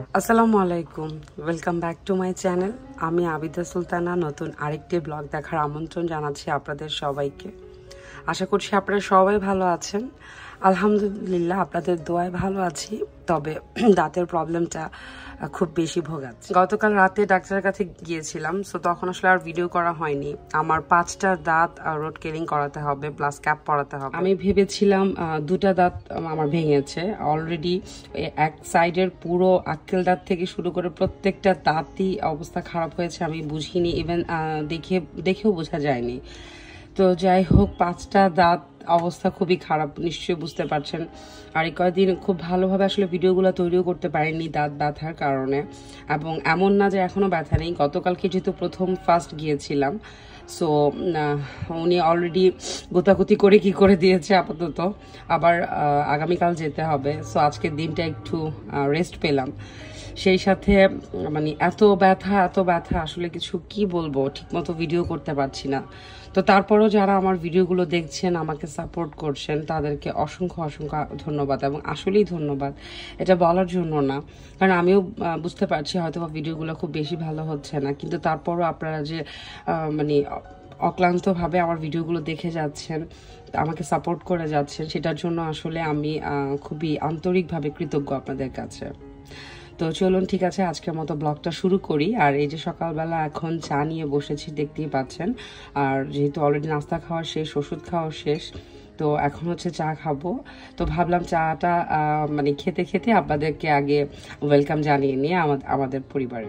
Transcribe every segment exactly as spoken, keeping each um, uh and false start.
Assalamualaikum. Welcome back to my channel. আমি আবিদা সুলতানা নতুন আরেকটি ব্লগ দেখার আমন্ত্রণ জানাচ্ছি আপনাদের সবাইকে। আশা করছি আপনারা সবাই ভালো আছেন। আলহামদুলিল্লাহ আপনাদের দোয়ায় ভালো আছি। তবে দাঁতের প্রবলেমটা খুব বেশি ভোগাচ্ছে। গতকাল রাতে ডাক্তারের কাছে গিয়েছিলাম, সো তখন আসলে আর ভিডিও করা হয়নি। আমার পাঁচটা দাঁত রোড কেলিং করাতে হবে, প্লাস ক্যাপ পরাতে হবে। আমি ভেবেছিলাম দুটা দাঁত আমার ভেঙেছে অলরেডি। এক সাইডের পুরো আক্কেল দাঁত থেকে শুরু করে প্রত্যেকটা দাঁতই অবস্থা খারাপ হয়েছে। আমি বুঝিনি, ইভেন দেখে দেখেও বোঝা যায়নি। তো যাই হোক, পাঁচটা দাঁত অবস্থা খুবই খারাপ, নিশ্চয়ই বুঝতে পারছেন। আর এই কয়েকদিন খুব ভালোভাবে আসলে ভিডিওগুলো তৈরিও করতে পারিনি দাঁত ব্যথার কারণে। এবং এমন না যে এখনও ব্যথা নেই, গতকালকে যেহেতু প্রথম ফার্স্ট গিয়েছিলাম, সো উনি অলরেডি গোতাগুতি করে কি করে দিয়েছে আপাতত। আবার আগামীকাল যেতে হবে, সো আজকের দিনটা একটু রেস্ট পেলাম। সেই সাথে মানে এত ব্যথা এত ব্যথা আসলে কিছু কি বলবো, ঠিকমতো ভিডিও করতে পারছি না। তো তারপরও যারা আমার ভিডিওগুলো দেখছেন, আমাকে সাপোর্ট করছেন, তাদেরকে অসংখ্য অসংখ্য ধন্যবাদ। এবং আসলেই ধন্যবাদ, এটা বলার জন্য না, কারণ আমিও বুঝতে পারছি হয়তো বা ভিডিওগুলো খুব বেশি ভালো হচ্ছে না, কিন্তু তারপরও আপনারা যে মানে অক্লান্তভাবে আমার ভিডিওগুলো দেখে যাচ্ছেন, আমাকে সাপোর্ট করে যাচ্ছেন, সেটার জন্য আসলে আমি খুবই আন্তরিকভাবে কৃতজ্ঞ আপনাদের কাছে। তো চলুন, ঠিক আছে, আজকের মতো ব্লগটা শুরু করি। আর এই যে সকালবেলা এখন চা নিয়ে বসেছি, দেখতেই পাচ্ছেন। আর যেহেতু অলরেডি নাস্তা খাওয়া শেষ, ওষুধ খাওয়া শেষ, তো এখন হচ্ছে চা খাবো। তো ভাবলাম চাটা মানে খেতে খেতে আপনাদেরকে আগে ওয়েলকাম জানিয়ে নিয়ে আমাদের পরিবারে।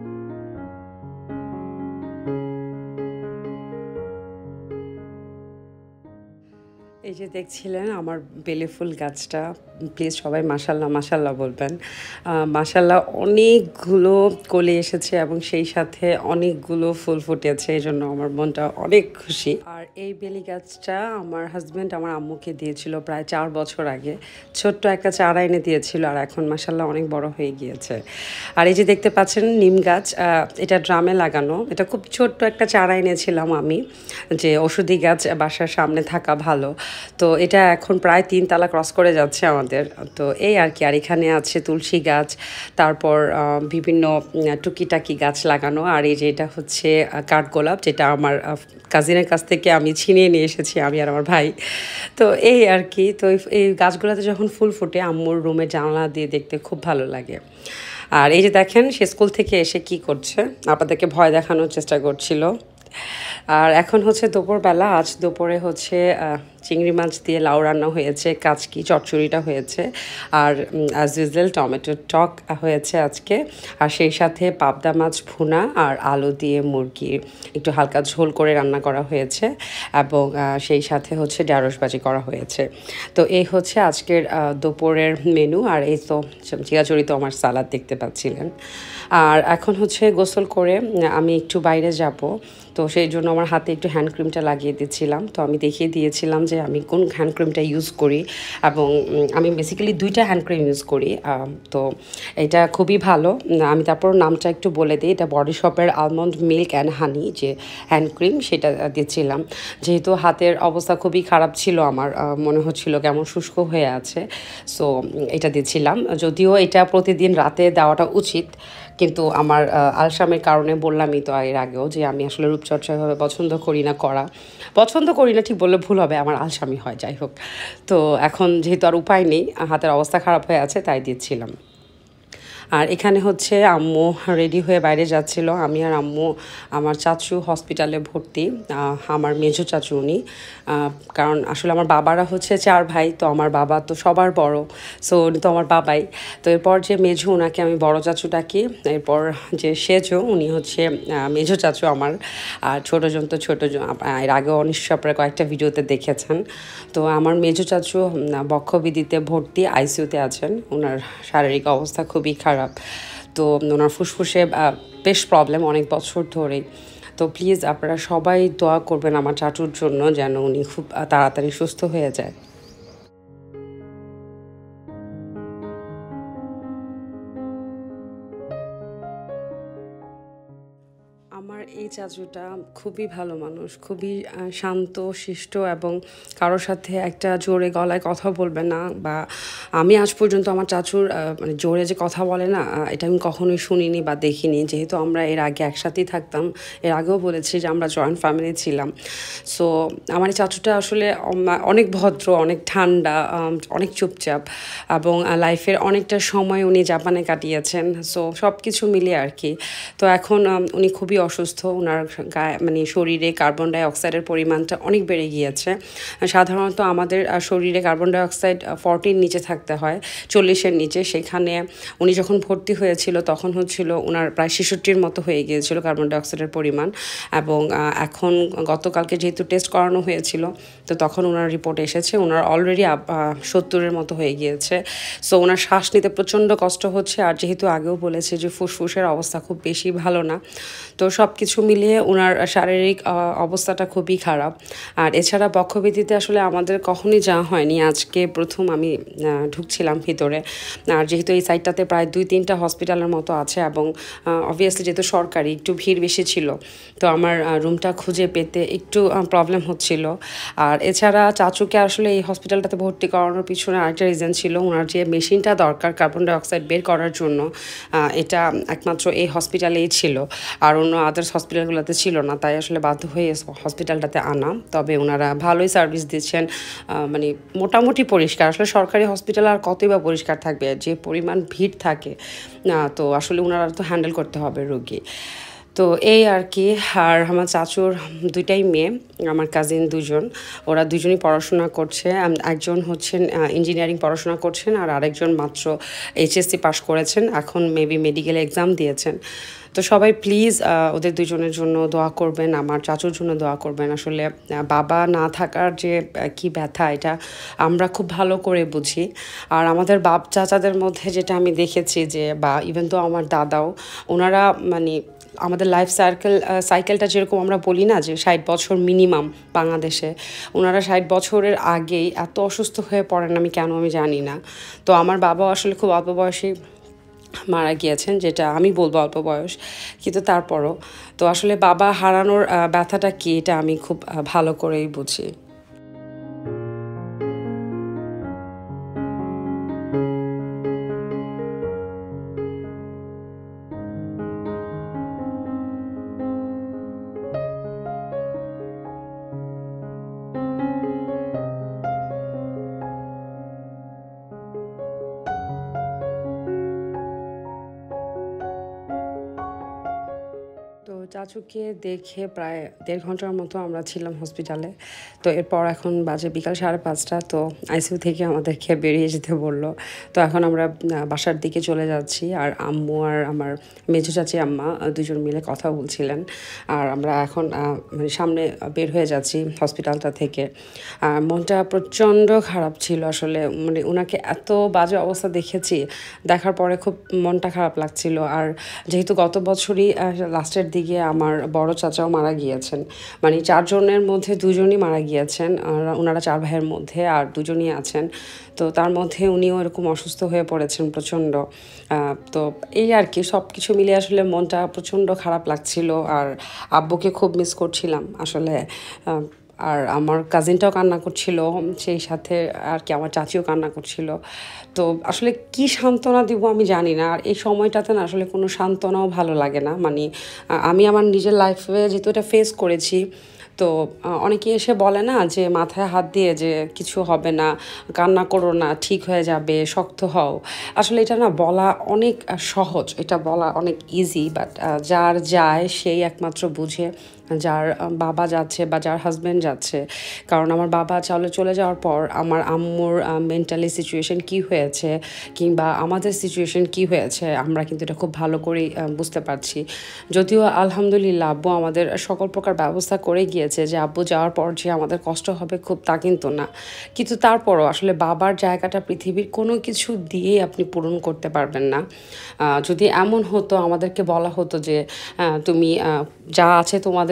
এই যে দেখছিলেন আমার বেলে ফুল গাছটা, প্লিজ সবাই মাশাল্লাহ মাশাল্লাহ বলবেন। মাশাল্লাহ অনেকগুলো কলি এসেছে এবং সেই সাথে অনেকগুলো ফুল ফুটেছে, এই জন্য আমার মনটা অনেক খুশি। আর এই বেলি গাছটা আমার হাজব্যান্ড আমার আম্মুকে দিয়েছিল প্রায় চার বছর আগে। ছোট্ট একটা চারা এনে দিয়েছিল, আর এখন মাশাল্লাহ অনেক বড় হয়ে গিয়েছে। আর এই যে দেখতে পাচ্ছেন নিম গাছ, এটা ড্রামে লাগানো। এটা খুব ছোট্ট একটা চারা এনেছিলাম আমি, যে ওষুধি গাছ বাসার সামনে থাকা ভালো। তো এটা এখন প্রায় তিন তালা ক্রস করে যাচ্ছে আমাদের। তো এই আর কি। আর এখানে আছে তুলসী গাছ, তারপর বিভিন্ন টুকিটাকি গাছ লাগানো। আর এই যে এটা হচ্ছে কাঠগোলাপ, যেটা আমার কাজিনের কাছ থেকে আমি ছিনিয়ে নিয়ে এসেছি, আমি আর আমার ভাই। তো এই আর কি। তো এই গাছগুলোতে যখন ফুল ফুটে আম্মুর রুমে জানলা দিয়ে দেখতে খুব ভালো লাগে। আর এই যে দেখেন, সে স্কুল থেকে এসে কি করছে, আপনাদেরকে ভয় দেখানোর চেষ্টা করছিল। আর এখন হচ্ছে দুপুরবেলা। আজ দুপুরে হচ্ছে চিংড়ি মাছ দিয়ে লাউ রান্না হয়েছে, কাচকি চচ্চড়িটা হয়েছে, আর অ্যাজ ইউজুয়াল টমেটোর টক হয়েছে আজকে। আর সেই সাথে পাবদা মাছ ভুনা আর আলু দিয়ে মুরগি একটু হালকা ঝোল করে রান্না করা হয়েছে, এবং সেই সাথে হচ্ছে ঢেঁড়স ভাজি করা হয়েছে। তো এই হচ্ছে আজকের দুপুরের মেনু। আর এই তো চিরাচরিত আমার সালাদ দেখতে পাচ্ছিলেন। আর এখন হচ্ছে গোসল করে আমি একটু বাইরে যাব, তো সেই জন্য আমার হাতে একটু হ্যান্ড ক্রিমটা লাগিয়ে দিচ্ছিলাম। তো আমি দেখিয়ে দিয়েছিলাম যে আমি কোন হ্যান্ড ক্রিমটা ইউজ করি, এবং আমি বেসিক্যালি দুইটা হ্যান্ড ক্রিম ইউজ করি। তো এটা খুবই ভালো। আমি তারপর নামটা একটু বলে দিই, এটা বডি শপের আলমন্ড মিল্ক অ্যান্ড হানি যে হ্যান্ড ক্রিম, সেটা দিচ্ছিলাম। যেহেতু হাতের অবস্থা খুবই খারাপ ছিল, আমার মনে হচ্ছিল কেমন শুষ্ক হয়ে আছে, সো এটা দিচ্ছিলাম। যদিও এটা প্রতিদিন রাতে দেওয়াটা উচিত, কিন্তু আমার আলসামের কারণে বললামই তো এর আগেও যে আমি আসলে রূপচর্চা এভাবে পছন্দ করি না করা। পছন্দ করি না ঠিক বললে ভুল হবে, আমার আলসামি হয়। যাই হোক, তো এখন যেহেতু আর উপায় নেই, হাতের অবস্থা খারাপ হয়ে আছে, তাই দিচ্ছিলাম। আর এখানে হচ্ছে আম্মু রেডি হয়ে বাইরে যাচ্ছিল। আমি আর আম্মু, আমার চাচু হসপিটালে ভর্তি, আমার মেজো চাচু উনি। কারণ আসলে আমার বাবারা হচ্ছে চার ভাই, তো আমার বাবা তো সবার বড়, সো উনি তো আমার বাবাই। তো এরপর যে মেজো, ওনাকে আমি বড় চাচু ডাকি। এরপর যে সেজো, উনি হচ্ছে মেজো চাচু আমার। আর ছোটোজন তো ছোটোজন, এর আগেও নিশ্চয় আপনারা কয়েকটা ভিডিওতে দেখেছেন। তো আমার মেজো চাচু বক্ষবিদিতে ভর্তি, আইসিইউতে আছেন। ওনার শারীরিক অবস্থা খুবই খারাপ। তো ওনার ফুসফুসে বেশ প্রবলেম অনেক বছর ধরেই। তো প্লিজ আপনারা সবাই দোয়া করবেন আমার চাচুর জন্য, যেন উনি খুব তাড়াতাড়ি সুস্থ হয়ে যায়। আমার এই চাচুটা খুবই ভালো মানুষ, খুবই শান্ত শিষ্ট এবং কারোর সাথে একটা জোরে গলায় কথা বলবে না। বা আমি আজ পর্যন্ত আমার চাচুর মানে জোরে যে কথা বলে না, এটা আমি কখনোই শুনিনি বা দেখিনি। যেহেতু আমরা এর আগে একসাথেই থাকতাম, এর আগেও বলেছি যে আমরা জয়েন্ট ফ্যামিলি ছিলাম। সো আমার এই চাচুটা আসলে অনেক ভদ্র, অনেক ঠান্ডা, অনেক চুপচাপ এবং লাইফের অনেকটা সময় উনি জাপানে কাটিয়েছেন। সো সব কিছু মিলিয়ে আর কি। তো এখন উনি খুবই অসুস্থ, ওনার গায়ে মানে শরীরে কার্বন ডাইঅক্সাইডের পরিমাণটা অনেক বেড়ে গিয়েছে। সাধারণত আমাদের শরীরে কার্বন ডাইঅক্সাইড ফর্টির নিচে থাকতে হয়, চল্লিশের নিচে। সেখানে উনি যখন ভর্তি হয়েছিল তখন হচ্ছিল ওনার প্রায় ছেষট্টির মতো হয়ে গিয়েছিল কার্বন ডাইঅক্সাইডের পরিমাণ। এবং এখন গতকালকে যেহেতু টেস্ট করানো হয়েছিল, তো তখন ওনার রিপোর্ট এসেছে ওনার অলরেডি সত্তরের মতো হয়ে গিয়েছে। সো ওনার শ্বাস নিতে প্রচণ্ড কষ্ট হচ্ছে। আর যেহেতু আগেও বলেছে যে ফুসফুসের অবস্থা খুব বেশি ভালো না, তো সব কিছু মিলিয়ে ওনার শারীরিক অবস্থাটা খুবই খারাপ। আর এছাড়া বক্ষব্যাধিতে আসলে আমাদের কখনই যাওয়া হয়নি, আজকে প্রথম আমি ঢুকছিলাম ভিতরে। আর যেহেতু এই সাইডটাতে প্রায় দুই তিনটা হসপিটালের মতো আছে এবং অবভিয়াসলি যেহেতু সরকারি একটু ভিড় বেশি ছিল, তো আমার রুমটা খুঁজে পেতে একটু প্রবলেম হচ্ছিল। আর এছাড়া চাচুকে আসলে এই হসপিটালটাতে ভর্তি করানোর পিছনে আরেকটা রিজন ছিল, ওনার যে মেশিনটা দরকার কার্বন ডাইঅক্সাইড বের করার জন্য, এটা একমাত্র এই হসপিটালেই ছিল, আর অন্য আদার্স হসপিটালগুলোতে ছিল না। তাই আসলে বাধ্য হয়ে হসপিটালটাতে আনা। তবে ওনারা ভালোই সার্ভিস দিচ্ছেন, মানে মোটামুটি পরিষ্কার। আসলে সরকারি হসপিটাল আর কতই বা পরিষ্কার থাকবে, যে পরিমাণ ভিড় থাকে, তো আসলে ওনারা তো হ্যান্ডেল করতে হবে রোগী। তো এই আর কি। আর আমার চাচুর দুইটাই মেয়ে, আমার কাজিন দুজন, ওরা দুজনই পড়াশোনা করছে। একজন হচ্ছেন ইঞ্জিনিয়ারিং পড়াশোনা করছেন, আর আরেকজন মাত্র এইচএসসি পাস করেছেন, এখন মেবি মেডিকেল এক্সাম দিয়েছেন। তো সবাই প্লিজ ওদের দুজনের জন্য দোয়া করবেন, আমার চাচুর জন্য দোয়া করবেন। আসলে বাবা না থাকার যে কি ব্যথা, এটা আমরা খুব ভালো করে বুঝি। আর আমাদের বাপ চাচাদের মধ্যে যেটা আমি দেখেছি যে, বা ইভেন তো আমার দাদাও, ওনারা মানে আমাদের লাইফ সাইকেল সাইকেলটা যেরকম আমরা বলি না যে ষাট বছর মিনিমাম বাংলাদেশে, ওনারা ষাট বছরের আগেই এত অসুস্থ হয়ে পড়েন আমি কেন আমি জানি না। তো আমার বাবাও আসলে খুব অল্প বয়সে মারা গিয়েছেন, যেটা আমি বলবো অল্প বয়স, কিন্তু তারপরও তো আসলে বাবা হারানোর ব্যথাটা কি, এটা আমি খুব ভালো করেই বুঝি। তো চাচুকে দেখে প্রায় দেড় ঘন্টার মতো আমরা ছিলাম হসপিটালে। তো এরপর এখন বাজে বিকাল সাড়ে পাঁচটা। তো আইসিইউ থেকে আমাদেরকে বেরিয়ে যেতে বললো। তো এখন আমরা বাসার দিকে চলে যাচ্ছি। আর আম্মু আর আমার মেজো চাচি আম্মা দুজন মিলে কথা বলছিলেন। আর আমরা এখন মানে সামনে বের হয়ে যাচ্ছি হসপিটালটা থেকে। আর মনটা প্রচণ্ড খারাপ ছিল আসলে, মানে ওনাকে এত বাজে অবস্থা দেখেছি, দেখার পরে খুব মনটা খারাপ লাগছিল। আর যেহেতু গত বছরই লাস্টের দিকে আমার বড় চাচাও মারা গিয়েছেন, মানে চারজনের মধ্যে দুজনই মারা গিয়েছেন, আর ওনারা চার ভাইয়ের মধ্যে আর দুজনই আছেন। তো তার মধ্যে উনিও এরকম অসুস্থ হয়ে পড়েছেন প্রচণ্ড। তো এই আর কি, সব কিছু মিলিয়ে আসলে মনটা প্রচণ্ড খারাপ লাগছিল। আর আব্বুকে খুব মিস করছিলাম আসলে। আর আমার কাজিনটাও কান্না করছিল, সেই সাথে আর কি আমার চাচিও কান্না করছিল। তো আসলে কি সান্ত্বনা দিব আমি জানি না। আর এই সময়টাতে না আসলে কোনো সান্ত্বনাও ভালো লাগে না। মানে আমি আমার নিজের লাইফে যেহেতু এটা ফেস করেছি, তো অনেকে এসে বলে না যে মাথায় হাত দিয়ে যে কিছু হবে না, কান্না করো না, ঠিক হয়ে যাবে, শক্ত হও। আসলে এটা না বলা অনেক সহজ, এটা বলা অনেক ইজি, বাট যার যায় সেই একমাত্র বুঝে, যার বাবা যাচ্ছে বা যার হাজব্যান্ড যাচ্ছে। কারণ আমার বাবা চালে চলে যাওয়ার পর আমার আম্মুর মেন্টালি সিচুয়েশন কি হয়েছে, কিংবা আমাদের সিচুয়েশন কি হয়েছে, আমরা কিন্তু এটা খুব ভালো করেই বুঝতে পারছি। যদিও আলহামদুলিল্লাহ আব্বু আমাদের সকল প্রকার ব্যবস্থা করে গিয়েছে, যে আব্বু যাওয়ার পর যে আমাদের কষ্ট হবে খুব তা কিন্তু না। কিন্তু তারপরও আসলে বাবার জায়গাটা পৃথিবীর কোনো কিছু দিয়েই আপনি পূরণ করতে পারবেন না। যদি এমন হতো, আমাদেরকে বলা হতো যে তুমি যা আছে তোমাদের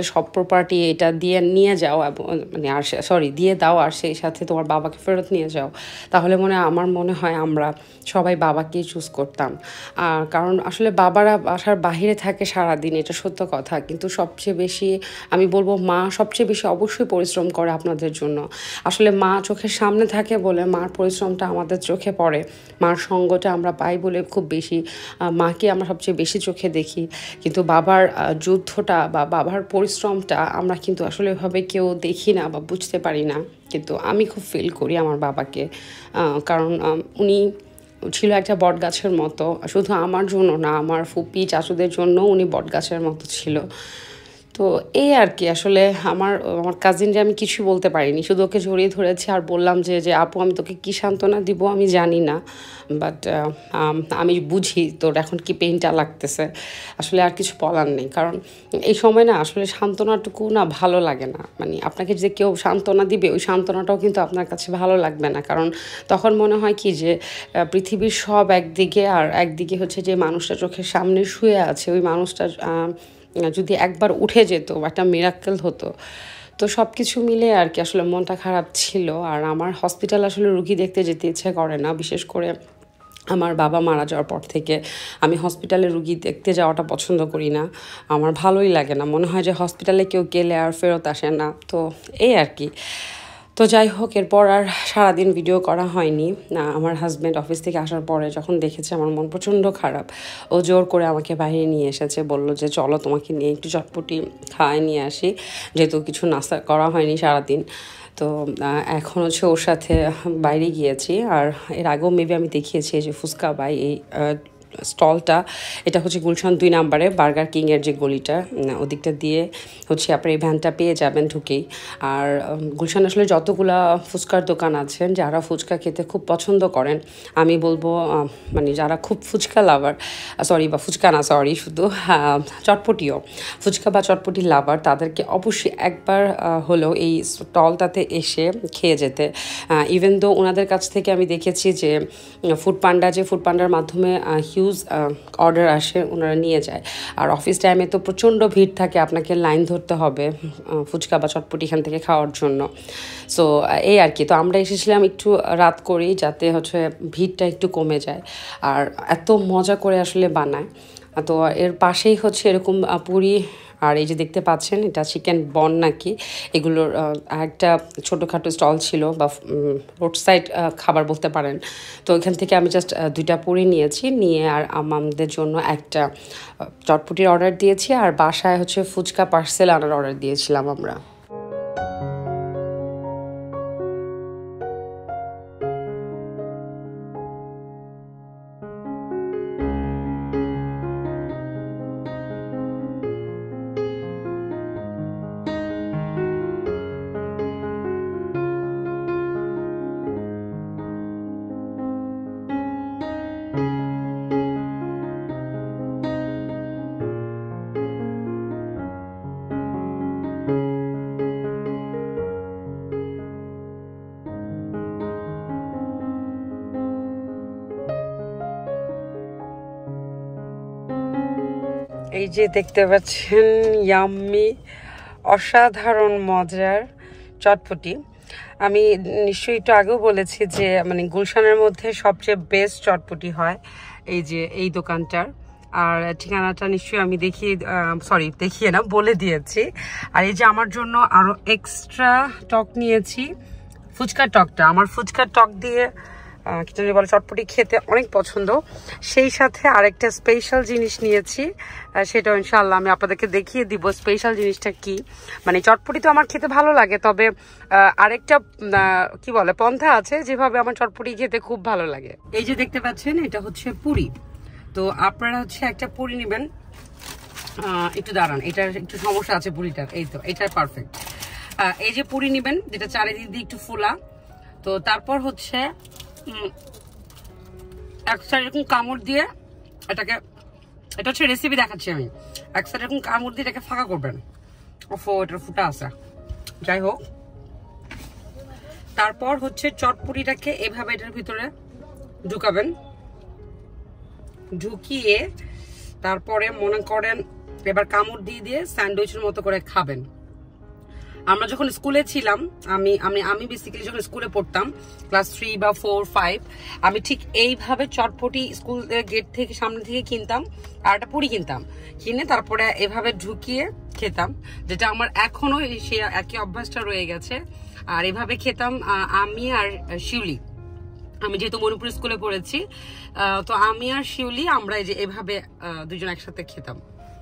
সব প্রপার্টি এটা দিয়ে নিয়ে যাও মানে আর সরি দিয়ে দাও আর সেই সাথে তোমার বাবাকে ফেরত নিয়ে যাও, তাহলে মনে আমার মনে হয় আমরা সবাই বাবাকেই চুজ করতাম। আর কারণ আসলে বাবারা বাসার বাহিরে থাকে সারাদিন, এটা সত্য কথা, কিন্তু সবচেয়ে বেশি আমি বলবো মা সবচেয়ে বেশি অবশ্যই পরিশ্রম করে আপনাদের জন্য। আসলে মা চোখের সামনে থাকে বলে মার পরিশ্রমটা আমাদের চোখে পড়ে, মার সঙ্গটা আমরা পাই বলে খুব বেশি মাকে আমরা সবচেয়ে বেশি চোখে দেখি। কিন্তু বাবার যুদ্ধটা বা বাবার পরিশ্রমটা আমরা কিন্তু আসলে এভাবে কেউ দেখি না বা বুঝতে পারি না, কিন্তু আমি খুব ফিল করি আমার বাবাকে। কারণ উনি ছিল একটা বট গাছের মতো, শুধু আমার জন্য না, আমার ফুপি চাচুদের জন্য উনি বট গাছের মতো ছিল। তো এই আর কি, আসলে আমার আমার কাজিনরে আমি কিছু বলতে পারিনি, শুধু ওকে জড়িয়ে ধরেছি আর বললাম যে যে আপু আমি তোকে কী সান্ত্বনা দিব আমি জানি না, বাট আমি বুঝি তোর এখন কি পেইনটা লাগতেছে, আসলে আর কিছু বলার নেই। কারণ এই সময় না আসলে সান্ত্বনাটুকু না ভালো লাগে না, মানে আপনাকে যে কেউ সান্ত্বনা দিবে ওই সান্ত্বনাটাও কিন্তু আপনার কাছে ভালো লাগবে না, কারণ তখন মনে হয় কি যে পৃথিবীর সব একদিকে আর একদিকে হচ্ছে যে মানুষটা চোখের সামনে শুয়ে আছে, ওই মানুষটা যদি একবার উঠে যেত একটা মিরাক্কেল হতো। তো সব কিছু মিলে আর কি আসলে মনটা খারাপ ছিল। আর আমার হসপিটাল আসলে রুগী দেখতে যেতে ইচ্ছে করে না, বিশেষ করে আমার বাবা মারা যাওয়ার পর থেকে আমি হসপিটালে রুগী দেখতে যাওয়াটা পছন্দ করি না, আমার ভালোই লাগে না, মনে হয় যে হসপিটালে কেউ গেলে আর ফেরত আসে না। তো এই আর কি। তো যাই হোক, এরপর আর সারাদিন ভিডিও করা হয়নি। না, আমার হাজব্যান্ড অফিস থেকে আসার পরে যখন দেখেছে আমার মন প্রচণ্ড খারাপ, ও জোর করে আমাকে বাইরে নিয়ে এসেছে, বললো যে চলো তোমাকে নিয়ে একটু চটপটি খাওয়াই নিয়ে আসি, যেহেতু কিছু নাস্তা করা হয়নি সারাদিন। তো এখন হচ্ছে ওর সাথে বাইরে গিয়েছি। আর এর আগেও মেবি আমি দেখিয়েছি যে ফুচকা বাই এই স্টলটা, এটা হচ্ছে গুলশান দুই নাম্বারে বার্গার কিংয়ের যে গলিটা ওদিকটা দিয়ে হচ্ছে আপনার এই ভ্যানটা পেয়ে যাবেন ঢুকেই। আর গুলশান আসলে যতগুলা ফুচকার দোকান আছেন, যারা ফুচকা খেতে খুব পছন্দ করেন, আমি বলবো মানে যারা খুব ফুচকা লাভার, সরি বা ফুচকা না সরি শুধু চটপটিও, ফুচকা বা চটপটি লাভার, তাদেরকে অবশ্যই একবার হলেও এই স্টলটাতে এসে খেয়ে যেতে। ইভেন দো ওনাদের কাছ থেকে আমি দেখেছি যে ফুড পান্ডা যে ফুড পান্ডার মাধ্যমে হিউজ অর্ডার আসে, ওনারা নিয়ে যায়। আর অফিস টাইমে তো প্রচণ্ড ভিড় থাকে, আপনাকে লাইন ধরতে হবে ফুচকা বা চটপটি এখান থেকে খাওয়ার জন্য। সো এই আর কি। তো আমরা এসেছিলাম একটু রাত করেই, যাতে হচ্ছে ভিড়টা একটু কমে যায়। আর এত মজা করে আসলে বানায়। তো এর পাশেই হচ্ছে এরকম পুরি, আর এই যে দেখতে পাচ্ছেন এটা চিকেন বন নাকি, এগুলোর একটা ছোটোখাটো স্টল ছিল বা রোড সাইড খাবার বলতে পারেন। তো এখান থেকে আমি জাস্ট দুইটা পুরি নিয়েছি, নিয়ে আর আমাদের জন্য একটা চটপটির অর্ডার দিয়েছি, আর বাসায় হচ্ছে ফুচকা পার্সেল আনার অর্ডার দিয়েছিলাম আমরা। এই যে দেখতে পাচ্ছেন ইয়াম্মি অসাধারণ মজার চটপটি। আমি নিশ্চয়ই একটু আগেও বলেছি যে মানে গুলশানের মধ্যে সবচেয়ে বেস্ট চটপটি হয় এই যে এই দোকানটার। আর ঠিকানাটা নিশ্চয়ই আমি দেখিয়ে সরি দেখিয়ে না বলে দিয়েছি। আর এই যে আমার জন্য আরও এক্সট্রা টক নিয়েছি, ফুচকার টকটা, আমার ফুচকার টক দিয়ে কি জানি বলে চটপটি খেতে অনেক পছন্দ। সেই সাথে আরেকটা স্পেশাল জিনিস নিয়েছি, সেটা ইনশাআল্লাহ আমি আপনাদেরকে দেখিয়ে দিব স্পেশাল জিনিসটা কি। মানে চটপটি তো আমার খেতে ভালো লাগে, তবে আরেকটা কি বলে পন্থা আছে যেভাবে আমার চটপটি খেতে খুব ভালো লাগে। এই যে দেখতে পাচ্ছেন এটা হচ্ছে পুরি। তো আপনারা হচ্ছে একটা পুরি নেবেন, একটু দাঁড়ান, এটার একটু সমস্যা আছে পুরিটার, এই তো এটার পারফেক্ট। এই যে পুরি নেবেন যেটা চারিদিক দিয়ে একটু ফোলা। তো তারপর হচ্ছে এক সাইড এরকম কামড় দিয়ে এটাকে, এটা হচ্ছে রেসিপি দেখাচ্ছি আমি, এক সাইড এরকম কামড় দিয়ে এটাকে ফাঁকা করবেন। ওফো, এটার ফুটা আছে, যাই হোক। তারপর হচ্ছে চটপটিটাকে এভাবে এটার ভিতরে ঢুকাবেন, ঢুকিয়ে তারপরে মনে করেন এবার কামড় দিয়ে দিয়ে স্যান্ডউইচের মতো করে খাবেন। আমরা যখন স্কুলে ছিলাম, আমি আমি আমি বেসিক্যালি যখন স্কুলে পড়তাম ক্লাস থ্রি বা ফোর ফাইভ, আমি ঠিক এইভাবে চটপটি স্কুল গেট থেকে সামনে থেকে কিনতাম আর একটা পুরি কিনতাম, কিনে তারপরে এভাবে ঢুকিয়ে খেতাম, যেটা আমার এখনো সে একই অভ্যাসটা রয়ে গেছে। আর এভাবে খেতাম আমি আর শিউলি, আমি যেহেতু মণিপুর স্কুলে পড়েছি, তো আমি আর শিউলি আমরা এই যে এভাবে দুজন একসাথে খেতাম।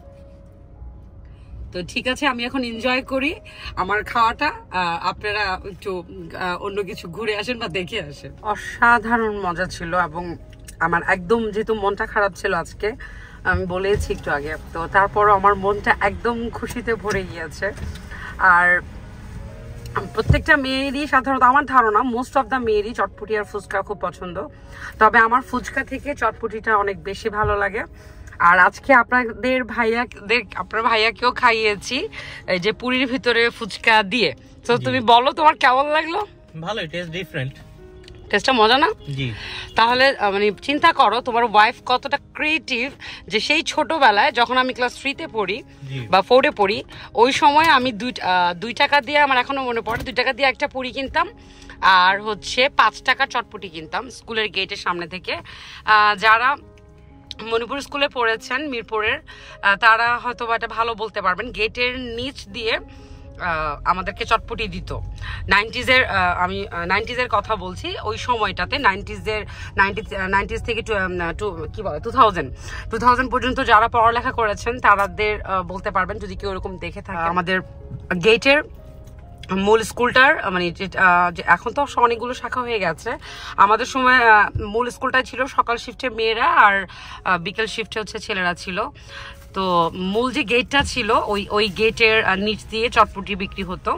তো ঠিক আছে, আমি এখন এনজয় করি আমার খাওয়াটা, আপনারা একটু অন্য কিছু ঘুরে আসেন বা দেখে আসেন। অসাধারণ মজা ছিল, এবং আমার একদম যেহেতু মনটা খারাপ ছিল আজকে, আমি বলেছি একটু আগে, তো তারপরও আমার মনটা একদম খুশিতে ভরে গিয়েছে। আর প্রত্যেকটা মেয়েরই সাধারণত আমার ধারণা মোস্ট অফ দ্য মেয়েরই চটপটি আর ফুচকা খুব পছন্দ, তবে আমার ফুচকা থেকে চটপটিটা অনেক বেশি ভালো লাগে। আর আজকে আপনাদের ভাইয়াদের আপনার ভাইয়াকেও খাইয়েছি এই যে পুরীর ভিতরে ফুচকা দিয়ে। তো তুমি বলো তোমার কেমন লাগলো? ভালো, টেস্ট ডিফারেন্ট, টেস্টটা মজা না? জি। তাহলে মানে চিন্তা করো তোমার ওয়াইফ কতটা ক্রিয়েটিভ, যে সেই ছোটবেলায় যখন আমি ক্লাস থ্রিতে পড়ি বা ফোরে পড়ি, ওই সময় আমি দুই দুই টাকা দিয়ে, আমার এখনো মনে পড়ে, দুই টাকা দিয়ে একটা পুরি কিনতাম আর হচ্ছে পাঁচ টাকা চটপটি কিনতাম স্কুলের গেটের সামনে থেকে। যারা মণিপুর স্কুলে পড়েছেন মিরপুরের, তারা হয়তো বা এটা ভালো বলতে পারবেন, গেটের নিচ দিয়ে আমাদেরকে চটপটি দিত নাইনটিজের, আমি নাইনটিজের কথা বলছি, ওই সময়টাতে নাইনটিজের নাইনটি নাইনটিজ থেকে টু কি বলে টু থাউজেন্ড টু থাউজেন্ড পর্যন্ত যারা পড়ালেখা করেছেন তাদের বলতে পারবেন যদি কেউ এরকম দেখে থাকে। আমাদের গেটের মূল স্কুলটার মানে এখন তো অনেকগুলো শাখা হয়ে গেছে, আমাদের সময় মূল স্কুলটা ছিল সকাল শিফটে মেয়েরা আর বিকেল শিফটে হচ্ছে ছেলেরা ছিল। তো মূল যে গেটটা ছিল ওই ওই গেটের নিচ দিয়ে চটপটি বিক্রি হতো,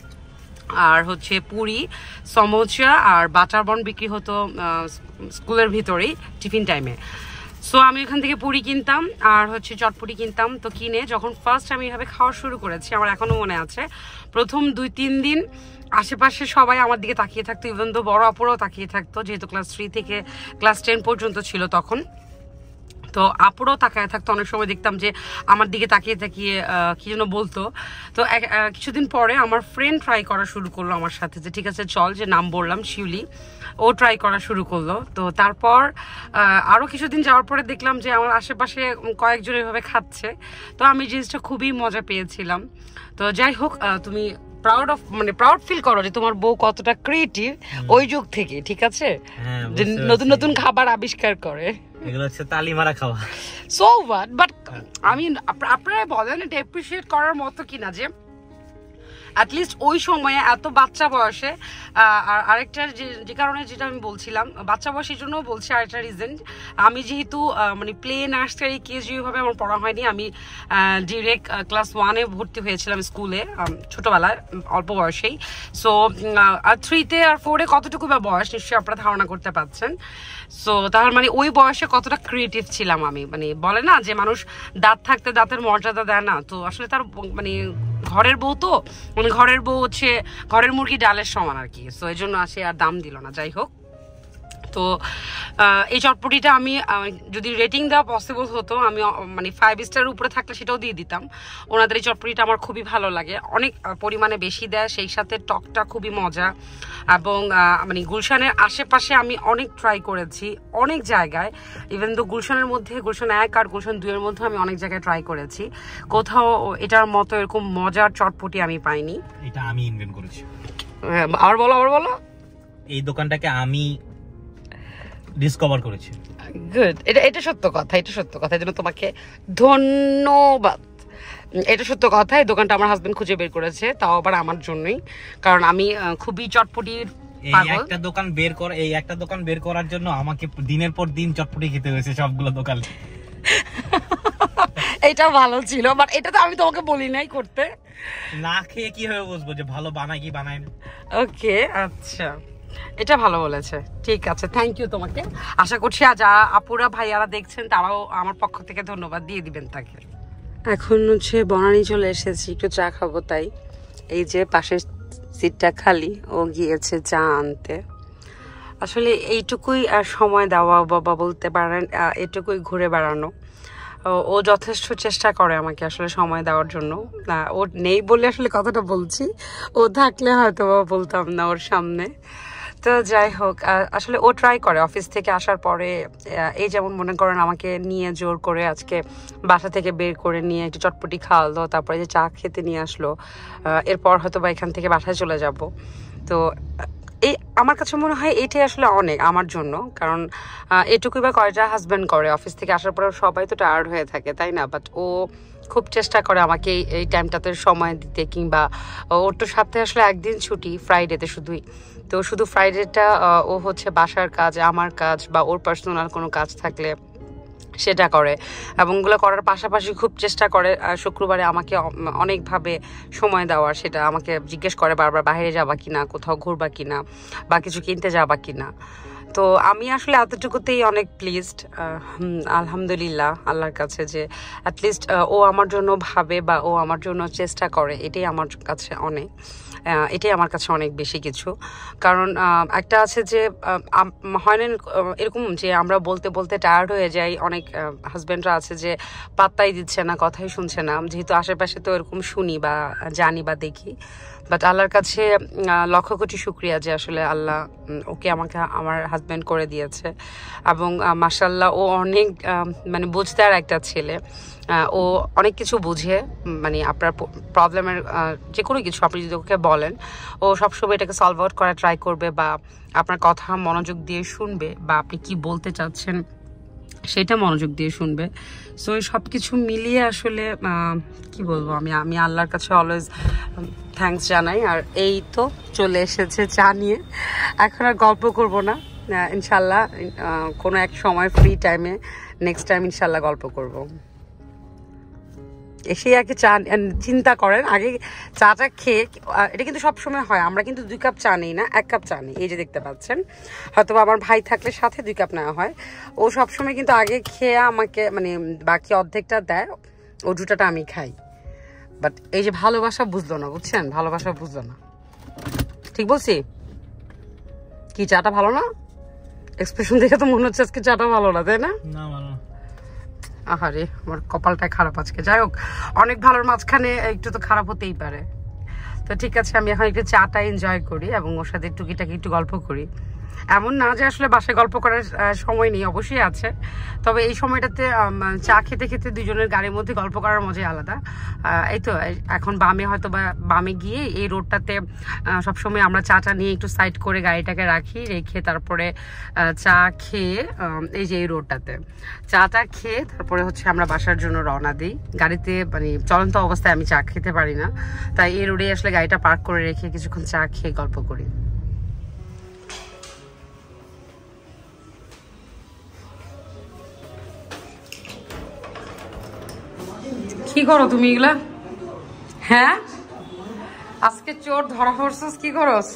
আর হচ্ছে পুরি, সমোসা আর বাটার বন বিক্রি হতো স্কুলের ভিতরেই টিফিন টাইমে। সো আমি ওখান থেকে পুরি কিনতাম আর হচ্ছে চটপটি কিনতাম। তো কিনে যখন ফার্স্ট আমি এভাবে খাওয়া শুরু করেছি, আমার এখনো মনে আছে প্রথম দুই তিন দিন আশেপাশে সবাই আমার দিকে তাকিয়ে থাকতো, ইভেন তো বড় অপরাও তাকিয়ে থাকতো, যেহেতু ক্লাস থ্রি থেকে ক্লাস টেন পর্যন্ত ছিল তখন। তো আপুরাও তাকায় থাকতো, অনেক সময় দেখতাম যে আমার দিকে তাকিয়ে তাকিয়ে কি যেন বলতো। তো কিছুদিন পরে আমার ফ্রেন্ড ট্রাই করা শুরু করলো আমার সাথে, যে ঠিক আছে চল, যে নাম বললাম শিউলি, ও ট্রাই করা শুরু করলো। তো তারপর আরও কিছুদিন যাওয়ার পরে দেখলাম যে আমার আশেপাশে কয়েকজন এভাবে খাচ্ছে, তো আমি জিনিসটা খুবই মজা পেয়েছিলাম। তো যাই হোক, তুমি প্রাউড অফ মানে প্রাউড ফিল করো যে তোমার বউ কতটা ক্রিয়েটিভ ওই যুগ থেকে, ঠিক আছে, যে নতুন নতুন খাবার আবিষ্কার করে। এগুলো হচ্ছে তালি মারা খাওয়া। সো হোয়াট, বাট আমি আপনারা বলেন এটা অ্যাপ্রিশিয়েট করার মতো কিনা, যে অ্যাটলিস্ট ওই সময়ে এত বাচ্চা বয়সে। আর আরেকটা যে কারণে যেটা আমি বলছিলাম বাচ্চা বয়সের জন্য বলছি, আরেকটা রিজন, আমি যেহেতু মানে প্লে নার্সারি কেজি ভাবে আমার পড়া হয়নি, আমি ডিরেক্ট ক্লাস ওয়ানে ভর্তি হয়েছিলাম স্কুলে ছোটবেলায় অল্প বয়সেই। সো থ্রিতে আর ফোরে কতটুকু বা বয়স নিশ্চয়ই আপনারা ধারণা করতে পারছেন। সো তার মানে ওই বয়সে কতটা ক্রিয়েটিভ ছিলাম আমি, মানে বলে না যে মানুষ দাঁত থাকতে দাঁতের মর্যাদা দেয় না, তো আসলে তার মানে ঘরের বউ, তো মানে ঘরের বউ হচ্ছে ঘরের মুরগি ডালের সমান আর কি। সো এই জন্য আসে আর দাম দিল না। যাই হোক, তো এই চটপটিটা আমি যদি রেটিং দেওয়া পসিবল হতো, আমি মানে ফাইভ স্টারের উপরে থাকলে সেটাও দিয়ে দিতাম। ওনাদের এই চটপটিটা আমার খুবই ভালো লাগে, অনেক পরিমাণে বেশি দেয়, সেই সাথে টকটা খুবই মজা। এবং মানে গুলশানের আশেপাশে আমি অনেক ট্রাই করেছি, অনেক জায়গায়, ইভেন তো গুলশানের মধ্যে গুলশান এক আর গুলশান দুইয়ের মধ্যে আমি অনেক জায়গায় ট্রাই করেছি, কোথাও এটার মতো এরকম মজার চটপটি আমি পাইনি। এটা আমি ইনভেন্ট করেছি। আবার বলো আবার বলো এই দোকানটাকে আমি ডিসকভার করেছি। গুড, এটা এটা সত্য কথা, এটা সত্য কথা, এর জন্য তোমাকে ধন্যবাদ। এটা সত্য কথা, এই দোকানটা আমার হাজবেন্ড খুঁজে বের করেছে, তাও আবার আমার জন্যই, কারণ আমি খুবই চটপটির পাগল। এই একটা দোকান বের করা এই একটা দোকান বের করার জন্য আমাকে দিনের পর দিন চটপটি খেতে হয়েছে সবগুলো দোকানে। এটা ভালো ছিল, বাট এটা তো আমি তোমাকে বলি নাই করতে। না খেয়ে কি হয়ে বুঝবো যে ভালো বানায় কি বানায় না? ওকে, আচ্ছা, এটা ভালো বলেছে, ঠিক আছে, থ্যাংক ইউ তোমাকে। আশা করছি আর যারা আপুরা ভাইয়ারা দেখছেন তারাও আমার পক্ষ থেকে ধন্যবাদ দিয়ে দিবেন তাকে। এখন হচ্ছে বনানী চলে এসেছি, একটু চা খাবো, তাই এই যে পাশের সিটটা খালি, ও গিয়েছে চা আনতে। আসলে এইটুকুই সময় দেওয়া বাবা বলতে পারেন, এটুকুই ঘুরে বেড়ানো। ও যথেষ্ট চেষ্টা করে আমাকে আসলে সময় দেওয়ার জন্য। ও নেই বলে আসলে কথাটা বলছি, ও থাকলে হয়তো বলতাম না ওর সামনে। তো যাই হোক, আসলে ও ট্রাই করে অফিস থেকে আসার পরে, এই যেমন মনে করেন আমাকে নিয়ে জোর করে আজকে বাসা থেকে বের করে নিয়ে একটু চটপটি খাওয়ালো, তারপরে যে চা খেতে নিয়ে আসলো, এরপর হয়তো বা এখান থেকে বাসায় চলে যাব। তো এই আমার কাছে মনে হয় এটাই আসলে অনেক আমার জন্য, কারণ এটুকুই বা কয়টা হাজব্যান্ড করে, অফিস থেকে আসার পরে সবাই তো টায়ার্ড হয়ে থাকে, তাই না? বাট ও খুব চেষ্টা করে আমাকে এই টাইমটাতে সময় দিতে, কিংবা ওর তো সপ্তাহে আসলে একদিন ছুটি, ফ্রাইডেতে শুধুই। তো শুধু ফ্রাইডেটা ও হচ্ছে বাসার কাজ, আমার কাজ বা ওর পার্সোনাল কোনো কাজ থাকলে সেটা করে, এবং ওগুলো করার পাশাপাশি খুব চেষ্টা করে শুক্রবারে আমাকে অনেকভাবে সময় দেওয়ার। সেটা আমাকে জিজ্ঞেস করে বারবার বাইরে যাবা কিনা, কোথাও ঘুরবা কিনা, বা কিছু কিনতে যাবা কিনা। তো আমি আসলে এতটুকুতেই অনেক প্লিজড, আলহামদুলিল্লাহ আল্লাহর কাছে, যে অ্যাটলিস্ট ও আমার জন্য ভাবে বা ও আমার জন্য চেষ্টা করে, এটাই আমার কাছে অনেক, এটাই আমার কাছে অনেক বেশি কিছু। কারণ একটা আছে যে হয় না এরকম যে আমরা বলতে বলতে টায়ার্ড হয়ে যাই, অনেক হাজব্যান্ডরা আছে যে পাত্তাই দিচ্ছে না, কথাই শুনছে না, যেহেতু আশেপাশে তো এরকম শুনি বা জানি বা দেখি। বাট আল্লাহর কাছে লক্ষ কোটি শুক্রিয়া যে আসলে আল্লাহ ওকে আমাকে আমার হাজব্যান্ড করে দিয়েছে, এবং মাশাআল্লাহ ও অনেক মানে বুঝদার একটা ছেলে। ও অনেক কিছু বুঝে, মানে আপনার প্রবলেমের যে কোনো কিছু আপনি যদি ওকে বলেন, ও সবসময় এটাকে সলভ আউট করার ট্রাই করবে, বা আপনার কথা মনোযোগ দিয়ে শুনবে, বা আপনি কি বলতে চাচ্ছেন সেটা মনোযোগ দিয়ে শুনবে। সো এই সব কিছু মিলিয়ে আসলে কি বলবো, আমি আমি আল্লাহর কাছে অলওয়েজ থ্যাঙ্কস জানাই। আর এই তো চলে এসেছে চা নিয়ে, এখন আর গল্প করব না, ইনশাল্লাহ কোনো এক সময় ফ্রি টাইমে নেক্সট টাইম ইনশাল্লাহ গল্প করব। এসেই আর কি চা, চিন্তা করেন আগে চাটা খেয়ে, এটা কিন্তু সবসময় হয়, আমরা কিন্তু দুই কাপ চা নিই না, এক কাপ চা নিই। এই যে দেখতে পাচ্ছেন, হয়তো আমার ভাই থাকলে সাথে দুই কাপ নেওয়া হয়। ও সবসময় কিন্তু আগে খেয়ে আমাকে মানে বাকি অর্ধেকটা দেয়, ও দুটাটা আমি খাই। বাট এই যে ভালোবাসা বুঝলো না, বুঝছেন, ভালোবাসা বুঝলো না। ঠিক বলছি? কি চাটা ভালো না? এক্সপ্রেশন দেখে তো মনে হচ্ছে আজকে চাটা ভালো না, তাই না? না ভালো। আহারে, আমার কপালটাই খারাপ আজকে। যাই হোক, অনেক ভালোর মাঝখানে একটু তো খারাপ হতেই পারে। তো ঠিক আছে, আমি এখন একটু চাটা এনজয় করি এবং ওর সাথে টুকিটাকি একটু গল্প করি। এমন না যে আসলে বাসায় গল্প করার সময় নেই, অবশ্যই আছে, তবে এই সময়টাতে চা খেতে খেতে দুজনের গাড়ির মধ্যে গল্প করার মজাই আলাদা। এই তো এখন বামে হয়তো বা বামে গিয়ে এই রোডটাতে সবসময় আমরা চাটা নিয়ে একটু সাইড করে গাড়িটাকে রাখি, রেখে তারপরে চা খেয়ে এই যে এই রোডটাতে চাটা খেয়ে তারপরে হচ্ছে আমরা বাসার জন্য রওনা দিই। গাড়িতে মানে চলন্ত অবস্থায় আমি চা খেতে পারি না, তাই এই রোডে আসলে গাড়িটা পার্ক করে রেখে কিছুক্ষণ চা খেয়ে গল্প করি। কি করো তুমি এগুলা? হ্যাঁ, আজকে চোর ধরা পড়ছস, কি করস?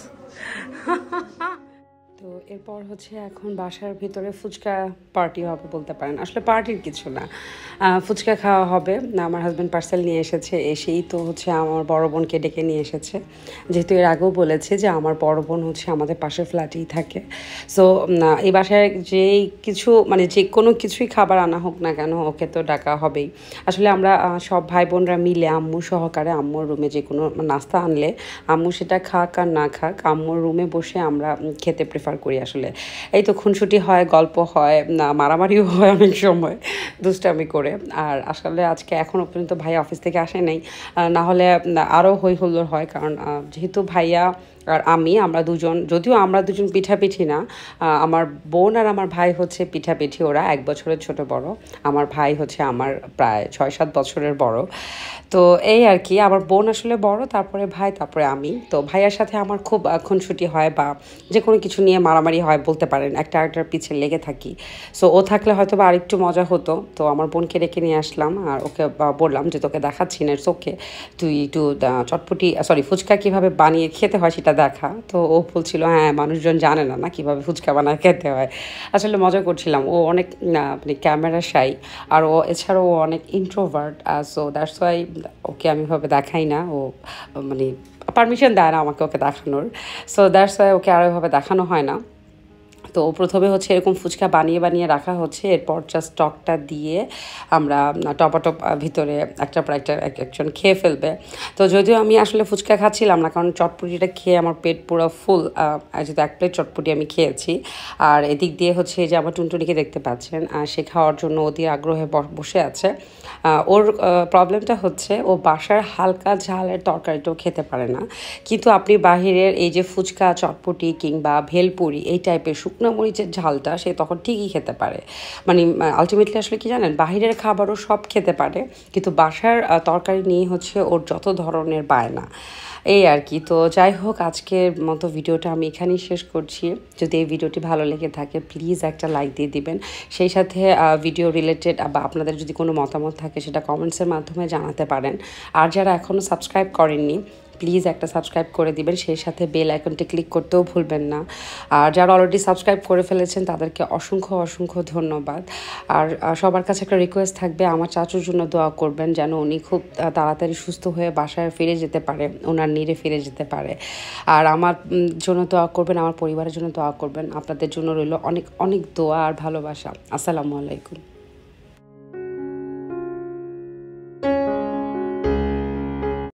তো এরপর হচ্ছে এখন বাসার ভিতরে ফুচকা পার্টি হবে বলতে পারেন, আসলে পার্টির কিছু না, ফুচকা খাওয়া হবে। আমার হাজব্যান্ড পার্সেল নিয়ে এসেছে, এসেই তো হচ্ছে আমার বড় বোনকে ডেকে নিয়ে এসেছে, যেহেতু এর আগেও বলেছে যে আমার বড় বোন হচ্ছে আমাদের পাশের ফ্ল্যাটেই থাকে। সো এই বাসায় যেই কিছু মানে যে কোনো কিছুই খাবার আনা হোক না কেন, ওকে তো ডাকা হবেই। আসলে আমরা সব ভাই বোনরা মিলে আম্মু সহকারে আম্মুর রুমে যে কোনো নাস্তা আনলে আম্মু সেটা খাক আর না খাক, আম্মুর রুমে বসে আমরা খেতে প্রেফার করি। আসলে এই তো খুনসুটি হয়, গল্প হয়, না মারামারিও হয় অনেক সময় দুষ্টামি করে। আর আসলে আজকে এখনও পর্যন্ত ভাইয়া অফিস থেকে আসে নাই, না হলে আরও হই হুল্লোড় হয়, কারণ যেহেতু ভাইয়া আর আমি আমরা দুজন, যদিও আমরা দুজন পিঠাপিঠি না, আমার বোন আর আমার ভাই হচ্ছে পিঠাপিঠি, ওরা এক বছরের ছোট বড়, আমার ভাই হচ্ছে আমার প্রায় ছয় সাত বছরের বড়। তো এই আর কি, আমার বোন আসলে বড়, তারপরে ভাই, তারপরে আমি। তো ভাইয়ার সাথে আমার খুব খুনসুটি হয় বা যে কোনো কিছু নিয়ে মারামারি হয় বলতে পারেন, একটা আরেকটার পিছে লেগে থাকি। সো ও থাকলে হয়তো বা আরেকটু মজা হতো। তো আমার বোনকে ডেকে নিয়ে আসলাম আর ওকে বললাম যে তোকে দেখাচ্ছি না, ইটস ওকে, তুই একটু চটপটি সরি ফুচকা কীভাবে বানিয়ে খেতে হয় সেটা দেখা। তো ও বলছিল হ্যাঁ মানুষজন জানে না না কীভাবে ফুচকা বানায় খেতে হয়। আসলে মজা করছিলাম, ও অনেক মানে ক্যামেরা শাই, আর ও এছাড়াও ও অনেক ইন্ট্রোভার্ট, সো দ্যাটস ওয়াই ওকে আমি ভাবে দেখাই না, ও মানে পারমিশন দেয় না আমাকে ওকে দেখানোর, সো দ্যাটস ওয়াই ওকে আর ওইভাবে দেখানো হয় না। তো প্রথমে হচ্ছে এরকম ফুচকা বানিয়ে বানিয়ে রাখা হচ্ছে, এরপর জাস্ট স্টকটা দিয়ে আমরা টপাটপ ভিতরে একটা পর একটা একজন খেয়ে ফেলবে। তো যদিও আমি আসলে ফুচকা খাচ্ছিলাম না, কারণ চটপটিটা খেয়ে আমার পেট পুরো ফুল, যেহেতু এক প্লেট চটপটি আমি খেয়েছি। আর এদিক দিয়ে হচ্ছে যে আমার টুনটুনিকে দেখতে পাচ্ছেন, সে খাওয়ার জন্য অতি আগ্রহে বসে আছে। ওর প্রবলেমটা হচ্ছে ও বাসার হালকা ঝালের তরকারিটাও খেতে পারে না, কিন্তু আপনি বাহিরের এই যে ফুচকা, চটপটি কিংবা ভেলপুরি এই টাইপের শুকনো মরিচের ঝালটা সে তখন ঠিকই খেতে পারে। মানে আলটিমেটলি আসলে কি জানেন, বাহিরের খাবারও সব খেতে পারে, কিন্তু বাসার তরকারি নিয়ে হচ্ছে ওর যত ধরনের বায়না, এই আর কি। তো যাই হোক, আজকের মতো ভিডিওটা আমি এখানেই শেষ করছি। যদি এই ভিডিওটি ভালো লেগে থাকে প্লিজ একটা লাইক দিয়ে দিবেন, সেই সাথে ভিডিও রিলেটেড বা আপনাদের যদি কোনো মতামত থাকে সেটা কমেন্টসের মাধ্যমে জানাতে পারেন। আর যারা এখনও সাবস্ক্রাইব করেননি প্লিজ একটা সাবস্ক্রাইব করে দিবেন, সেই সাথে বেল আইকনটি ক্লিক করতেও ভুলবেন না। আর যারা অলরেডি সাবস্ক্রাইব করে ফেলেছেন তাদেরকে অসংখ্য অসংখ্য ধন্যবাদ। আর সবার কাছে একটা রিকোয়েস্ট থাকবে, আমার চাচুর জন্য দোয়া করবেন যেন উনি খুব তাড়াতাড়ি সুস্থ হয়ে বাসায় ফিরে যেতে পারে, ওনার নিরে ফিরে যেতে পারে। আর আমার জন্য দোয়া করবেন, আমার পরিবারের জন্য দোয়া করবেন। আপনাদের জন্য রইল অনেক অনেক দোয়া আর ভালোবাসা। আসসালামু আলাইকুম।